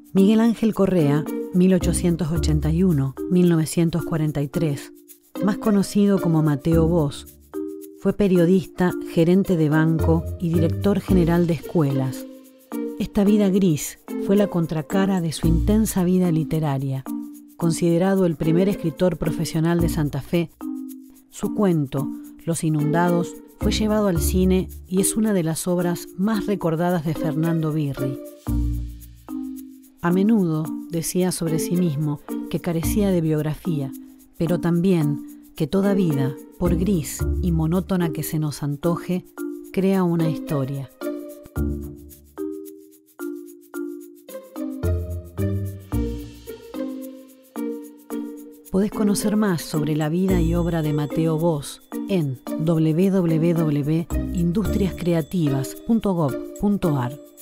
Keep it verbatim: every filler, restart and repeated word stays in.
Miguel Ángel Correa, mil ochocientos ochenta y uno a mil novecientos cuarenta y tres, más conocido como Mateo Bosch, fue periodista, gerente de banco y director general de escuelas. Esta vida gris fue la contracara de su intensa vida literaria. Considerado el primer escritor profesional de Santa Fe, su cuento, Los Inundados, fue llevado al cine y es una de las obras más recordadas de Fernando Birri. A menudo decía sobre sí mismo que carecía de biografía, pero también que toda vida, por gris y monótona que se nos antoje, crea una historia. Podés conocer más sobre la vida y obra de Mateo Bosch en doble u doble u doble u punto industrias creativas punto gob punto ar.